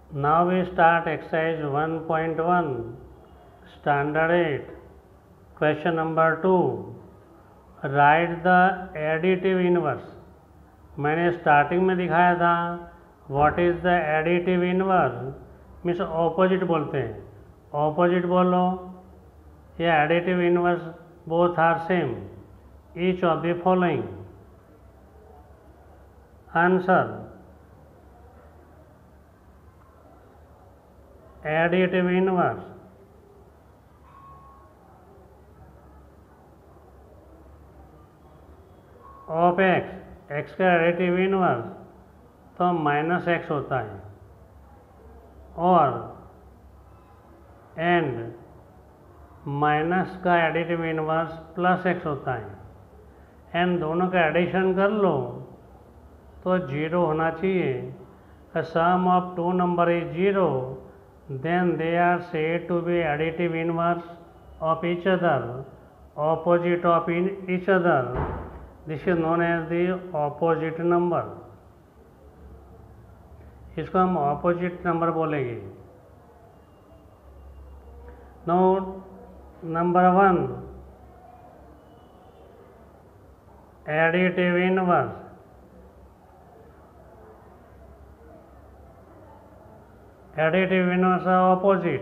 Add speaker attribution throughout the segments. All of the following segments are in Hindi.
Speaker 1: Now we start exercise 1.1 standard 8 question number 2 write the additive inverse। मैंने स्टार्टिंग में दिखाया था what is the additive inverse means opposite बोलते हैं, ऑपोजिट बोलो या additive inverse both are same each of the following. Answer additive inverse of x, x का एडिटिव इनवर्स तो माइनस एक्स होता है और एंड माइनस का एडिटिव इनवर्स प्लस एक्स होता है एंड दोनों का एडिशन कर लो तो जीरो होना चाहिए। A sum of two number is zero, then they are said to be additive inverse of each other, opposite of each other. This is known as the opposite number। इसको हम opposite number बोलेंगे। Now number one additive inverse। Additive inverse of opposite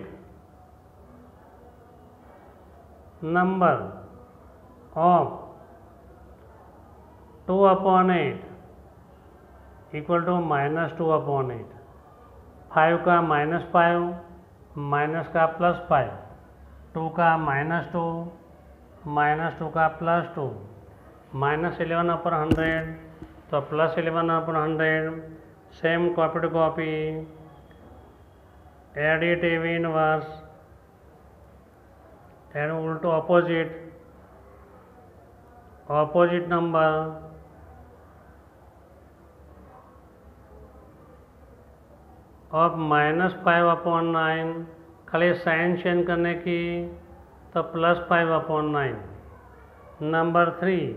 Speaker 1: number of 2 upon 8 equal to minus 2 upon 8। 5 का minus 5 minus का plus 5, 2 का minus 2 minus 2 का plus 2, minus 11 upon 100 तो plus 11 upon 100। Same copy to copy additive inverse and उल्टो ऑपोजिट नंबर ऑफ -5 अपॉन 9। खाली साइन चेंज करने की तो +5 अपॉन 9। नंबर 3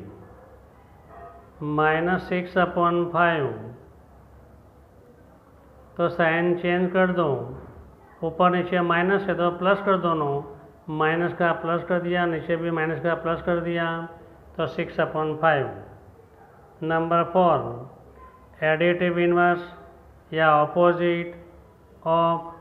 Speaker 1: -6 अपॉन 5 तो साइन चेंज कर दो, ऊपर नीचे माइनस है तो प्लस कर दोनों, माइनस का प्लस कर दिया नीचे भी माइनस का प्लस कर दिया तो 6 अपॉन 5। नंबर 4 एडिटिव इनवर्स या ऑपोजिट ऑफ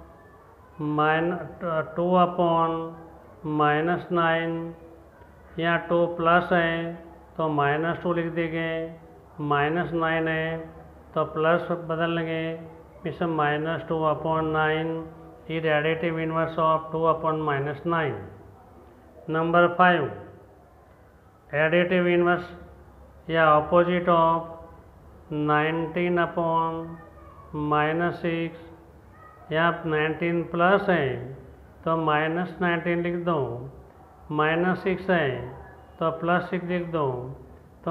Speaker 1: -2 अपॉन -9 या 2 प्लस है तो -2 लिख देंगे, -9 है तो प्लस बदल लेंगे इसे -2 upon 9 is additive inverse of 2 upon -9। Number 5 additive inverse या opposite of 19 upon -6 या 19 प्लस है तो -19 लिख दो, -6 है तो +6 लिख दो तो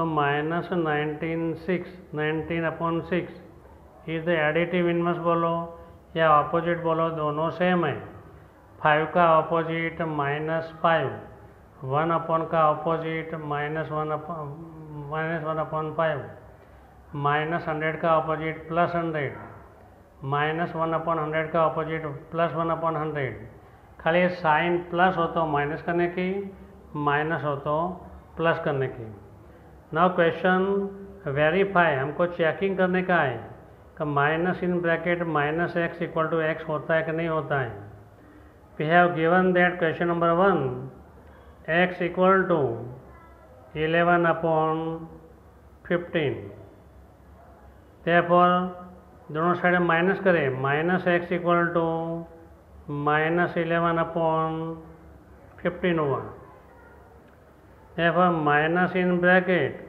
Speaker 1: -19 upon 6 is the additive inverse बोलो या ऑपोजिट बोलो, दोनों सेम है। 5 का ऑपोजिट -5, 1 अपॉन का ऑपोजिट -1 अपॉन 5, -100 का ऑपोजिट +100, -1 अपॉन 100 का ऑपोजिट +1 अपॉन 100। खाली साइन प्लस हो तो माइनस करने की, माइनस हो तो प्लस करने की। नाउ क्वेश्चन वेरीफाई, हमको चेकिंग करने का है कि minus in bracket -x equal to x होता है कि नहीं होता है। We have given that question number 1 x equal to 11 upon 15। Therefore दोनों साइड माइनस करें, -x इक्वल टू -11 अपॉन 15 हुआ। Therefore minus in bracket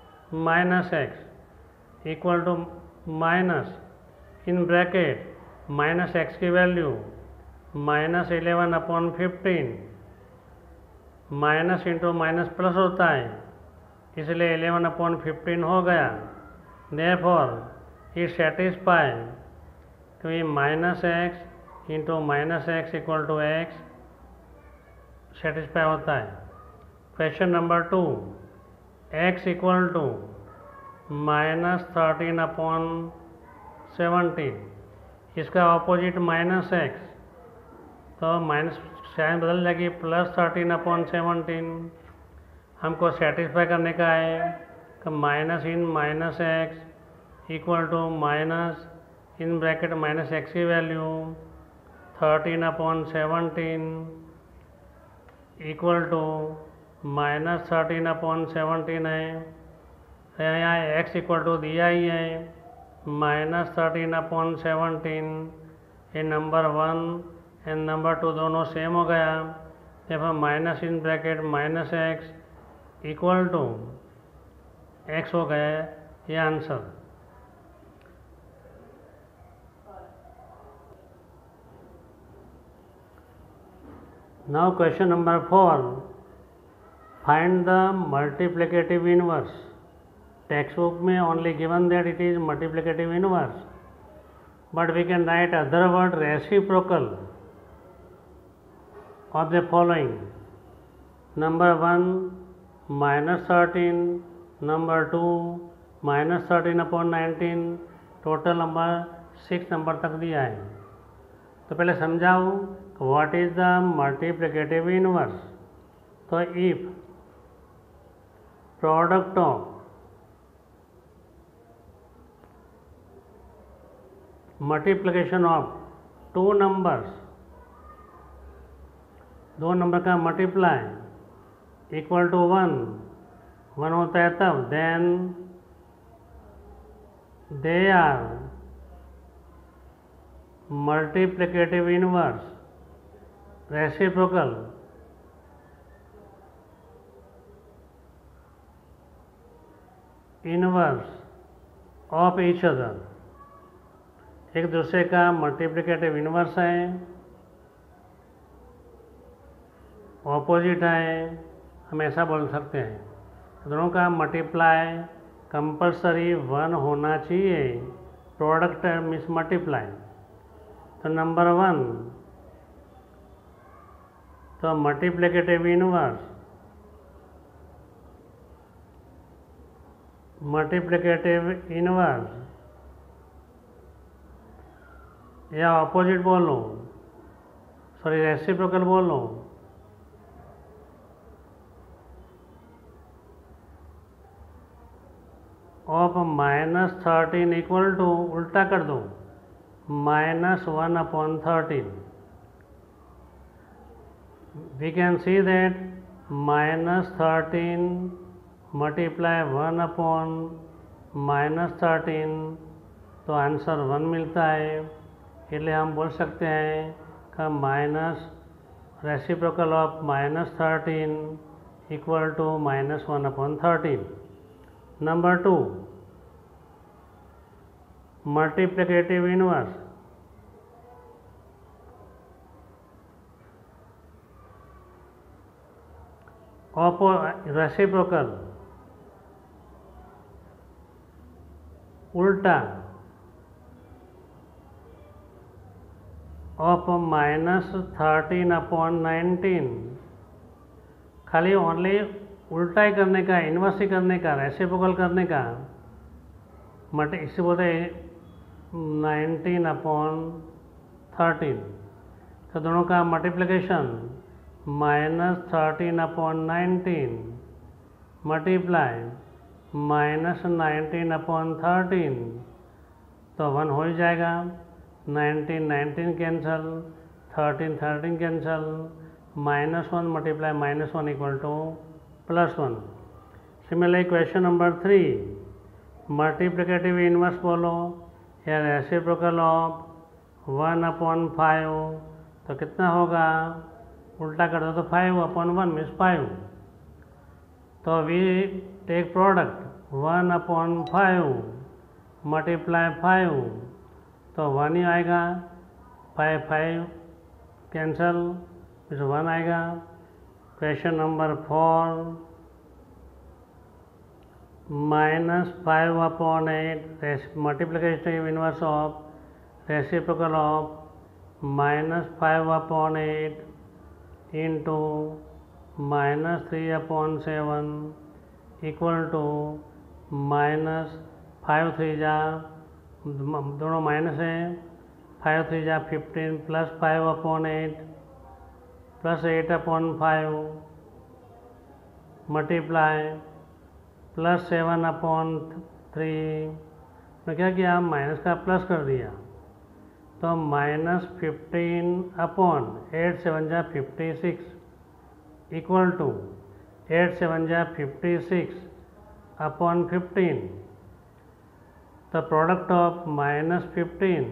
Speaker 1: -x equal to minus in bracket -x की value -11 upon 15, minus into minus plus होता है इसलिए 11 अपॉन 15 हो गया। देयरफॉर इट सेटिस्फाई तो ये -x into -x equal to x satisfy होता है। क्वेश्चन नंबर 2 x इक्वल टू -13 अपॉन 17 इसका ऑपोजिट माइनस एक्स, तो माइनस साइन बदल जाएगी, प्लस 13/17 हमको सेटिस्फाई करने का है कि minus in minus x equal to minus in bracket minus x की वैल्यू 13/17 इक्वल टू माइनस 13/17 है, यहाँ एक्स इक्वल टू दिया ही है माइनस 13/17, ये नंबर 1 एंड नंबर 2 दोनों सेम हो गया, जब हम minus in bracket minus x equal to x हो गया, ये answer. Now question number 4, find the multiplicative inverse. Textbook में only given that it is multiplicative inverse, but we can write other word reciprocal of the following. Number 1 minus 13, number 2 minus 13/19, total number 6 number तक दिया है। तो पहले समझाओ what is the multiplicative inverse. तो if product of multiplication of two numbers, दो नंबर का मल्टीप्लाई इक्वल टू 1 होता है तब, then they are multiplicative inverse, reciprocal inverse of each other, एक दूसरे का मल्टीप्लिकेटिव इनवर्स है, ऑपोजिट है, हम ऐसा बोल सकते हैं। दोनों का मल्टीप्लाई कंपलसरी 1 होना चाहिए, प्रोडक्ट मीन्स मल्टीप्लाई। तो नंबर 1, तो मल्टीप्लिकेटिव इनवर्स, या ऑपोजिट बोलो, सॉरी रेसिप्रोकल बोलो, ऑफ माइनस 13 इक्वल टू, उल्टा कर दो, -1/13। we can see that -13 multiply 1/-13, तो आंसर 1 मिलता है। इसलिए हम बोल सकते हैं कि minus reciprocal of -13 equal to -1/13। Number 2 multiplicative inverse, reciprocal उल्टा ऑफ -13/19, खाली ओनली उल्टा ही करने का, इन्वर्स ही करने का, रेसिप्रोकल करने का, इससे बोलते हैं 19/13। तो दोनों का मल्टीप्लिकेशन -13/19 मल्टीप्लाई -19/13, तो 1 हो ही जाएगा। 19 cancel, 13 cancel, -1 multiply -1 equal to +1। Similarly question number 3, multiplicative inverse बोलो या रेसिप्रोकल ऑफ 1/5, तो कितना होगा, उल्टा कर दो तो 5/1 मीन्स 5। तो वी टेक प्रोडक्ट 1/5 मल्टीप्लाई 5, तो 1 ही आएगा, 5 कैंसल, मीन्स 1 आएगा। Question number 4, -5/8 multiplicative inverse of reciprocal of -5/8 into -3/7 equal to -5 3 जा, दोनों माइनस है, 5 3 जा 15 plus 5 upon 8 plus 8 upon 5 multiply plus 7 upon 3। तो क्या किया, माइनस का प्लस कर दिया, तो -15 अपॉन 8 7 जा 56 इक्वल टू 8 7 जा 56 upon 15। The product of -15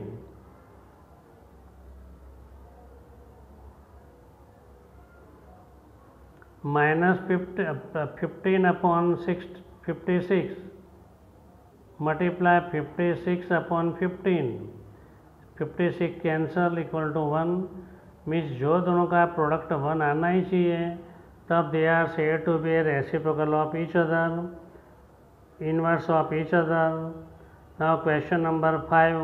Speaker 1: -15 upon 56 multiply 56 upon 15, 56 cancel equal to 1। Means जो दोनों का प्रोडक्ट 1 आना ही चाहिए, तब they are said to be reciprocal of each other, inverse of each other. Now question number 5,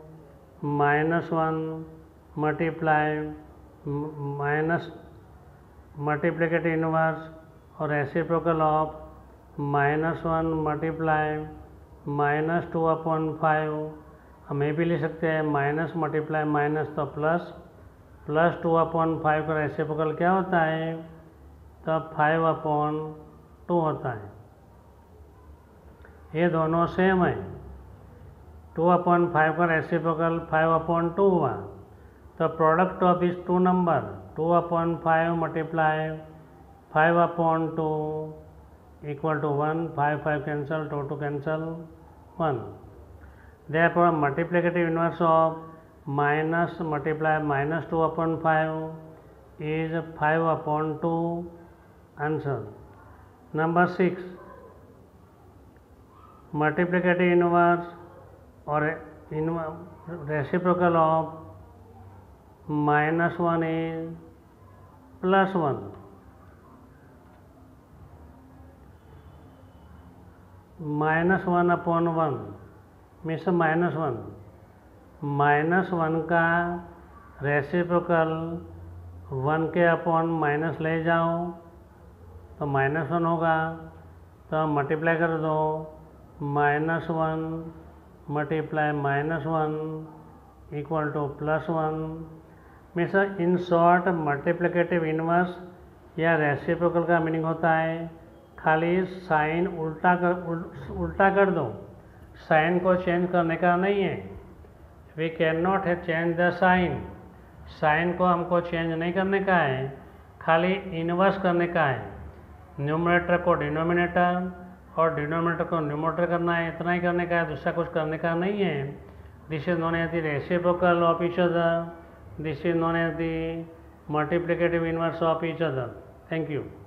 Speaker 1: -1 multiply minus multiplicative inverse और रेसिप्रोकल ऑफ -1 मल्टीप्लाई -2 अपॉन 5। हम ये भी लिख सकते हैं माइनस मल्टीप्लाई माइनस तो प्लस, प्लस 2 अपॉन 5 का रेसिप्रोकल क्या होता है, तब 5 अपॉन 2 होता है। ये दोनों सेम है। 2 अपॉन 5 का रेसिप्रोकल 5 अपॉन 2 हुआ, तो product of this two number 2 upon 5 multiply 5 upon 2 equal to 1। 5 5 cancel, 2 2 cancel, 1। Therefore multiplicative inverse of minus multiply minus 2 upon 5 is 5 upon 2 answer. Number 6, multiplicative inverse or reciprocal of -1 is +1। -1 upon 1 means -1, -1 का रेसिप्रोकल 1 के अपॉन माइनस ले जाओ तो -1 होगा, तो मल्टीप्लाई कर दो, -1 multiply -1 equal to +1। Means in short multiplicative inverse या रेसिप्रोकल का मीनिंग होता है खाली साइन उल्टा कर दो, साइन को चेंज करने का नहीं है। वी कैन नॉट है चेंज द साइन, साइन को हमको चेंज नहीं करने का है, खाली इन्वर्स करने का है। न्यूमरेटर को डिनोमिनेटर और डिनोमिनेटर को न्यूमरेटर करना है, इतना ही करने का है, दूसरा कुछ करने का नहीं है। This is known as the reciprocal of each other, this is known as the multiplicative inverse of each other. Thank you.